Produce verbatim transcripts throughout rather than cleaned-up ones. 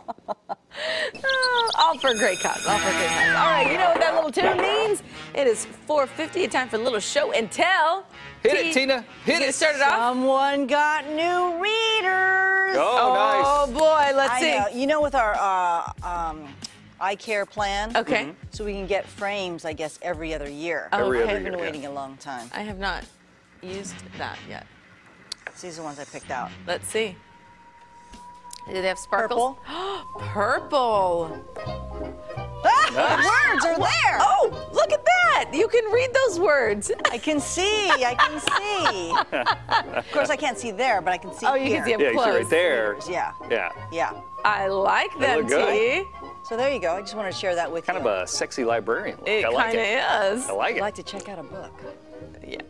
Oh, all for a great cause. All for a great cause. All right, you know what that little tune means? It is four fifty. Time for a little show and tell. Hit it, Tina. Hit it. Start it off. Someone got new readers. Oh, nice. Oh boy, let's I see. know. You know, with our uh, um, eye care plan. Okay. Mm-hmm. So we can get frames, I guess, every other year. Oh, Every okay. other I've been year, waiting yeah. a long time. I have not used that yet. These are the ones I picked out. Let's see. Do they have sparkles? Purple. Purple. Ah, Nice. the words are there. Oh, look at that. You can read those words. I can see. I can see. Of course, I can't see there, but I can see Oh, you here. can see them Yeah, you see close. right there. Yeah. Yeah. Yeah. I like They them, look good. T. So there you go. I just wanted to share that with Kind you. of a sexy librarian look. It I like kind of it. is. I like I'd it. like to check out a book. Yes.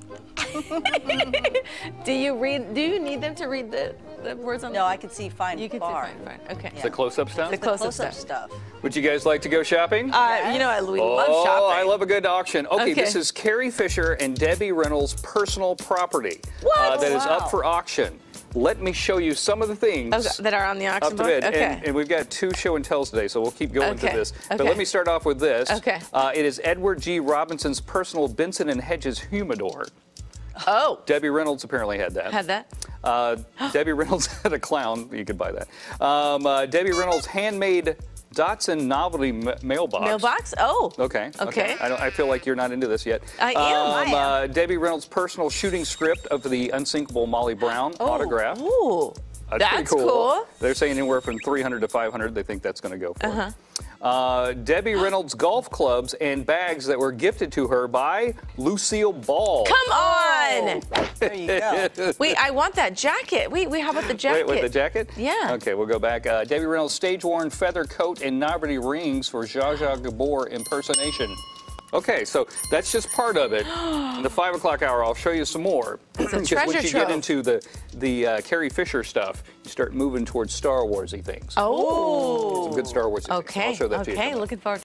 Do you read? Do you need them to read the, the words on? No, the I can see fine. You can far. see fine, fine. Okay. It's the close-up stuff? The The close-up close-up stuff. stuff. Would you guys like to go shopping? Uh, you know, I, we oh, love shopping. I love a good auction. Okay, Okay. this is Carrie Fisher and Debbie Reynolds' personal property What? Uh, that is Wow. up for auction. Let me show you some of the things Okay, that are on the up auction to book. bid. Okay. And, and we've got two show and tells today, so we'll keep going Okay, to this. But okay. let me start off with this. Okay. Uh, it is Edward G. Robinson's personal Benson and Hedges humidor. Oh, Debbie Reynolds apparently had that. had that. Uh, Debbie Reynolds had a clown. You could buy that. Um, uh, Debbie Reynolds' handmade Dotson novelty ma- mailbox. Mailbox. Oh. Okay. Okay. I, don't, I feel like you're not into this yet. I am, I Um, am. Uh, Debbie Reynolds' personal shooting script of the unsinkable Molly Brown autograph. Ooh. That's, pretty That's cool. They're saying anywhere from three hundred to five hundred. They think that's going to go for. Uh-huh. Uh, Debbie Reynolds' golf clubs and bags that were gifted to her by Lucille Ball. Come on. There you go. Wait, I want that jacket. Wait, wait, how about the jacket? Wait, with the jacket? Yeah. Okay, we'll go back. Uh, Debbie Reynolds' stage-worn feather coat and novelty rings for Zsa Zsa Gabor impersonation. Okay, so that's just part of it. In the five o'clock hour, I'll show you some more. It's a Because treasure once you trove. get into the the uh, Carrie Fisher stuff, you start moving towards Star Warsy things. Oh. Some good Star Warsy things. Okay. I'll show that to you. Okay, coming up. looking forward to